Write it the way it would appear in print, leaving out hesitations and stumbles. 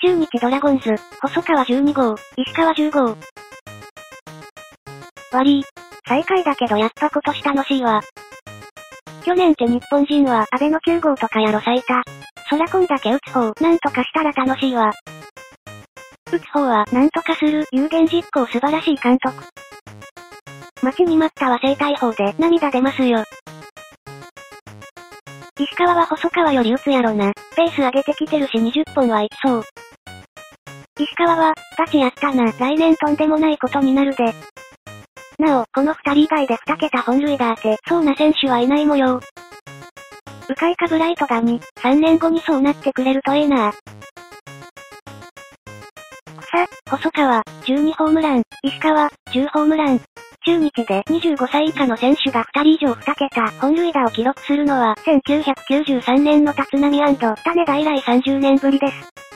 中日ドラゴンズ、細川12号、石川10号。最下位だけどやっぱ今年楽しいわ。去年って日本人は安倍の9号とかやろ最多。そらこんだけ打つ方、なんとかしたら楽しいわ。打つ方は、なんとかする、有言実行素晴らしい監督。待ちに待ったは生体法で涙出ますよ。石川は細川より打つやろな。ペース上げてきてるし20本はいきそう。石川は、立ちやったな。来年とんでもないことになるで。なお、この2人以外で2桁本塁打ってそうな選手はいない模様。鵜飼かブライトが3年後にそうなってくれるといいな。細川、12ホームラン、石川、10ホームラン。中日で25歳以下の選手が2人以上2桁本塁打を記録するのは1993年の立浪&種田以来30年ぶりです。